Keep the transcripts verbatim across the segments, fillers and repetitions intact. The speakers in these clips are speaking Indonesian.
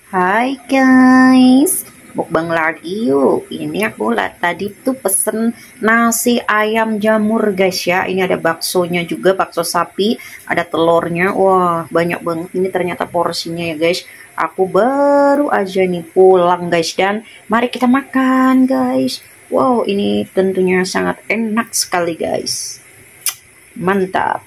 Hai guys, mukbang lagi yuk. Ini aku lah tadi tuh pesen nasi ayam jamur guys ya. Ini ada baksonya juga, bakso sapi, ada telurnya. Wah banyak banget ini ternyata porsinya ya guys. Aku baru aja nih pulang guys, dan mari kita makan guys. Wow, ini tentunya sangat enak sekali guys. Mantap.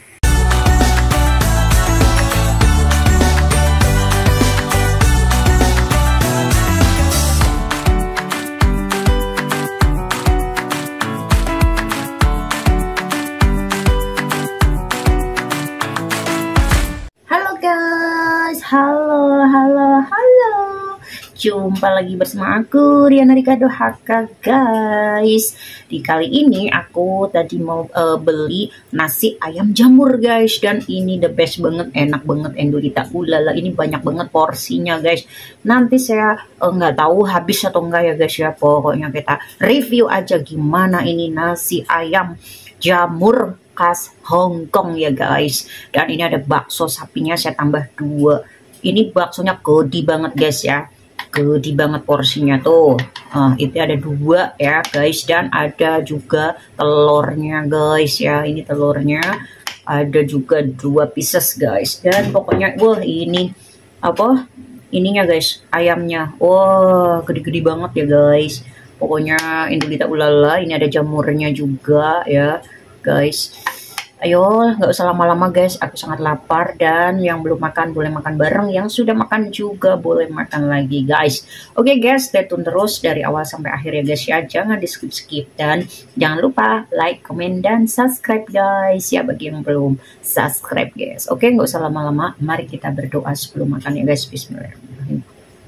Guys, halo, halo, halo. Jumpa lagi bersama aku, Riana Ricardo H K guys. Di kali ini aku tadi mau uh, beli nasi ayam jamur guys, dan ini the best banget, enak banget, Endulita. Ulala, ini banyak banget porsinya guys. Nanti saya nggak uh, tahu habis atau enggak ya guys ya. Pokoknya kita review aja gimana ini nasi ayam jamur khas Hong Kong ya guys. Dan ini ada bakso sapinya, saya tambah dua. Ini baksonya gede banget guys ya, gede banget porsinya tuh. Uh, itu ada dua ya guys, dan ada juga telurnya guys ya. Ini telurnya ada juga dua pieces guys. Dan pokoknya wah ini apa ininya guys, ayamnya wah gede-gede banget ya guys. Pokoknya Indulita ulala. Ini ada jamurnya juga ya guys. Ayo, nggak usah lama-lama guys, aku sangat lapar, dan yang belum makan boleh makan bareng, yang sudah makan juga boleh makan lagi guys. Oke guys, stay tune terus dari awal sampai akhir ya guys ya, jangan di skip-skip, dan jangan lupa like, komen, dan subscribe guys ya bagi yang belum subscribe guys. Oke, nggak usah lama-lama, mari kita berdoa sebelum makan ya guys. Bismillahirrahmanirrahim.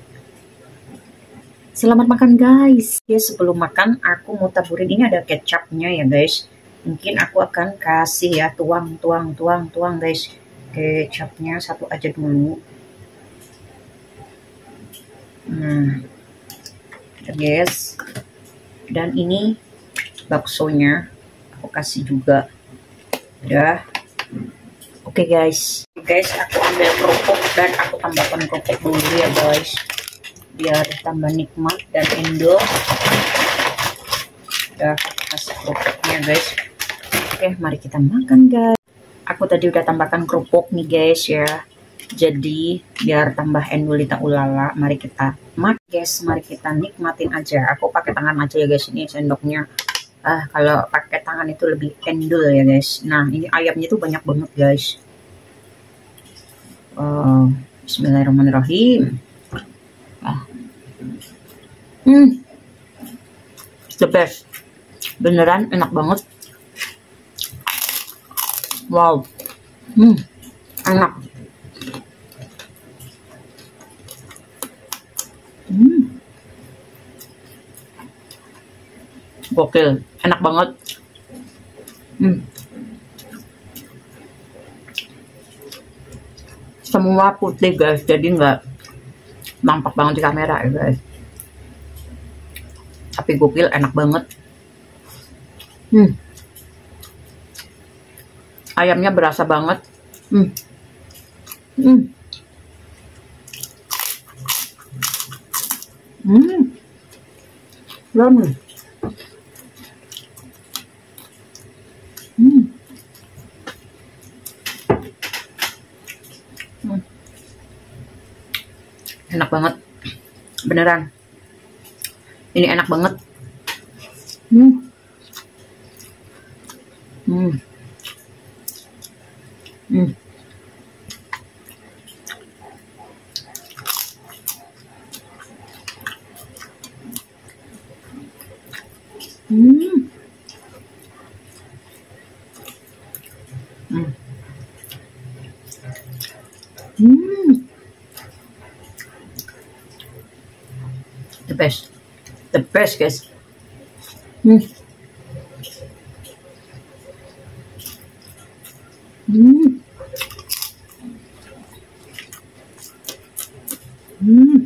Selamat makan guys. Ya, sebelum makan aku mau taburin, ini ada kecapnya ya guys. Mungkin aku akan kasih ya, tuang tuang tuang tuang guys, kecapnya satu aja dulu. Nah guys, dan ini baksonya aku kasih juga udah. Oke guys, guys aku ambil kerupuk dan aku tambahkan kerupuk dulu ya guys, biar tambah nikmat dan endul. Udah kasih kerupuknya guys. Oke, mari kita makan guys. Aku tadi udah tambahkan kerupuk nih guys ya, jadi biar tambah Endulita ulala. Mari kita makan guys, mari kita nikmatin aja. Aku pakai tangan aja ya guys, ini sendoknya. Ah, kalau pakai tangan itu lebih endul ya guys. Nah, ini ayamnya tuh banyak banget guys. Oh, bismillahirrahmanirrahim. Ah. Hmm, it's the best. Beneran enak banget. Wow, hmm, enak. Hmm, gokil, enak banget. Hmm, semua putih guys, jadi nggak nampak banget di kamera ya guys. Tapi gokil, enak banget. Hmm. Ayamnya berasa banget. Hmm. Hmm. Hmm. Yummy. Hmm. Hmm. Enak banget. Beneran. Ini enak banget. Hmm. Hmm. Hmm. Hmm. Hmm. Hmm. The best. The best guys. Hmm. Hmm. Hmm.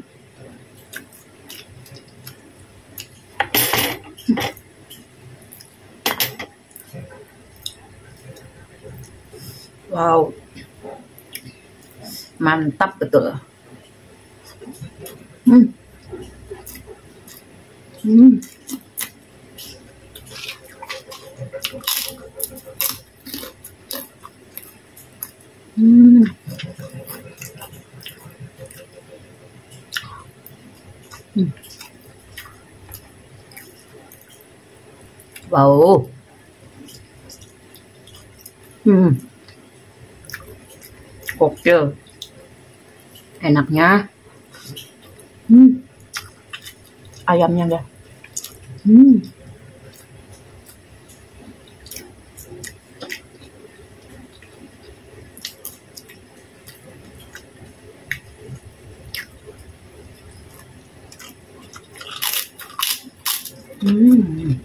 Wow, mantap betul. Hmm. Hmm. Hmm. Hmm. Wow. Hmm. Oke. Enaknya. Hmm. Ayamnya deh. Hmm. Hmm.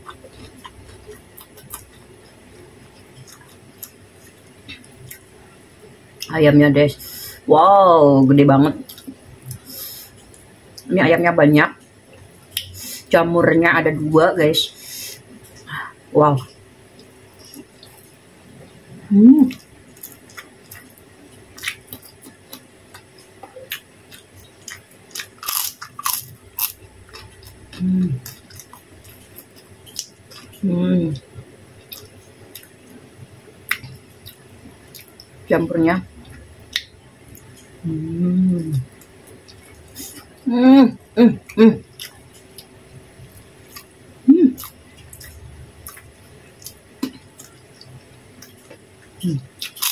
Ayamnya deh. Wow, gede banget. Ini ayamnya banyak. Jamurnya ada dua, guys. Wow. Hmm. Hmm. Hmm. Jamurnya. Hmm. Hmm. Hmm. Hmm. Hmm. Hmm.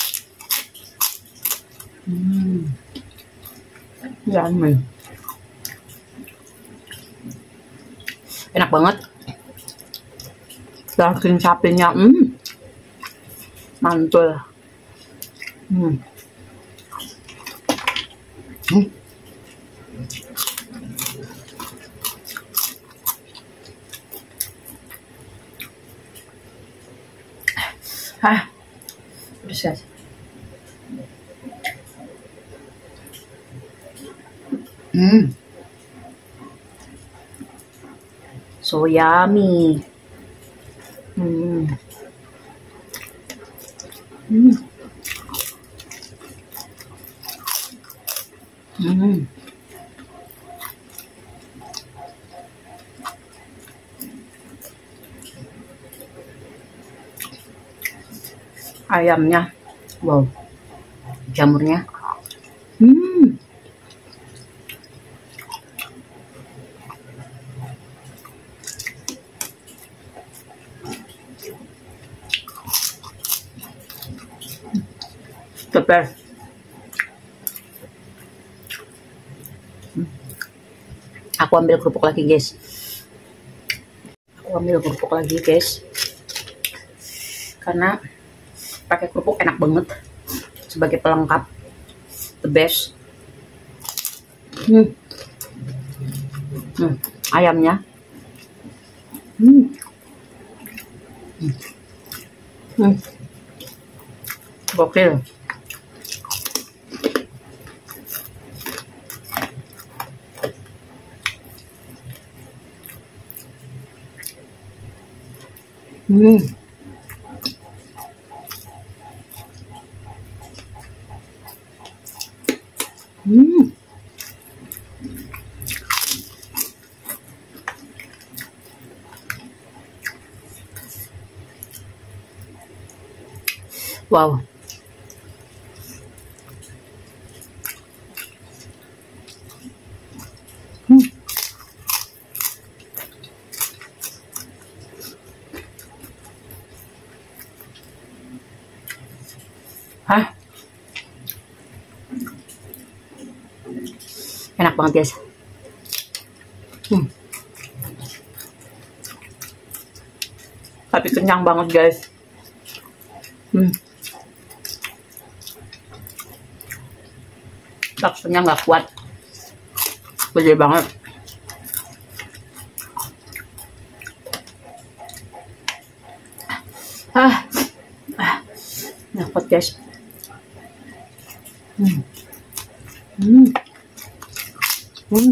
Hmm. Yummy. Enak banget. Daging sapinya, hmm, mantul. Hmm. Hmm. Ah, pedes guys. Hmm. So yummy. Hmm. Hmm. Hmm. Ayamnya, wow. Jamurnya, hmm, the best. Hmm. Aku ambil kerupuk lagi, guys. Aku ambil kerupuk lagi, guys. Karena pakai kerupuk enak banget sebagai pelengkap, the best. Hmm. Hmm. Ayamnya, hmm. Hmm. Hmm. Gokil. Hmm. Hmm. Wow. Hmm. Hah? Enak banget, guys. Hmm. Tapi kenyang banget, guys. Hmm. Teksturnya nggak kuat, gede banget. Ah, ah, nyakot, guys. Hmm. Hmm. Hmm.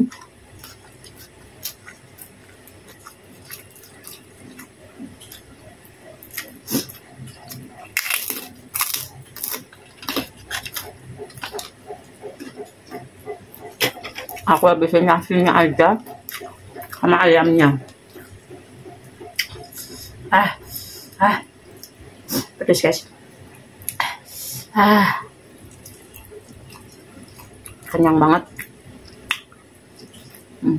Aku aku habisin nasinya aja sama ayamnya. Ah, ah, pedes guys. Ah, kenyang banget. Hmm.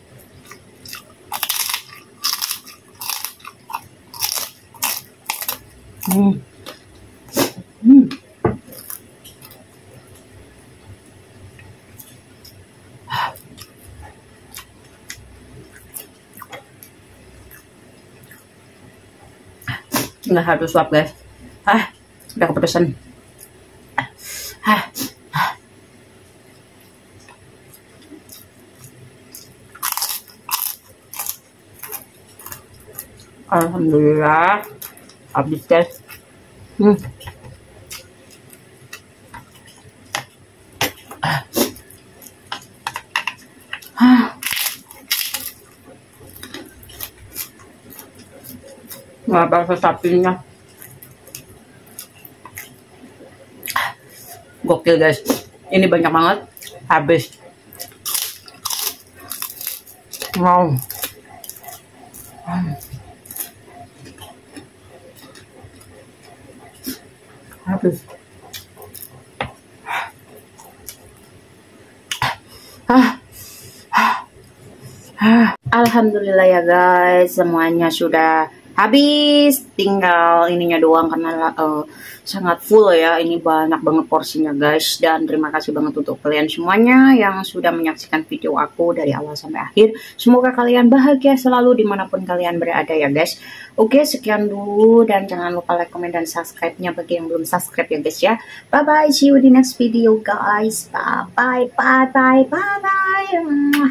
Hmm. Hmm. Nggak harus suap guys. Ah, udah kepedesan. Ah, ah. Alhamdulillah habis guys. Hmm. Ah. Ah. Nggak bakal sapinya. Gokil guys, ini banyak banget, habis. Wow. Hmm. Habis. Ah. Ah. Alhamdulillah ya guys, semuanya sudah habis, tinggal ininya doang karena uh, sangat full ya. Ini banyak banget porsinya guys. Dan terima kasih banget untuk kalian semuanya yang sudah menyaksikan video aku dari awal sampai akhir. Semoga kalian bahagia selalu dimanapun kalian berada ya guys. Oke, sekian dulu dan jangan lupa like, comment, dan subscribe-nya bagi yang belum subscribe ya guys ya. Bye bye, see you di next video guys. Bye bye, bye bye, bye bye.